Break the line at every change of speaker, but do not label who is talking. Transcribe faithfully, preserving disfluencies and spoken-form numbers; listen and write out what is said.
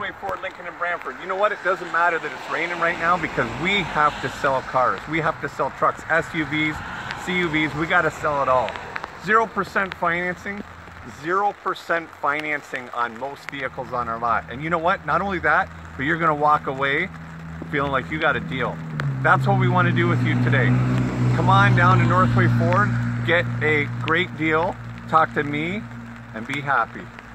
Northway Ford Lincoln in Brantford. You know what? It doesn't matter that it's raining right now because we have to sell cars. We have to sell trucks, S U Vs, C U Vs. We got to sell it all. zero percent financing, zero percent financing on most vehicles on our lot. And you know what? Not only that, but you're going to walk away feeling like you got a deal. That's what we want to do with you today. Come on down to Northway Ford, get a great deal, talk to me, and be happy.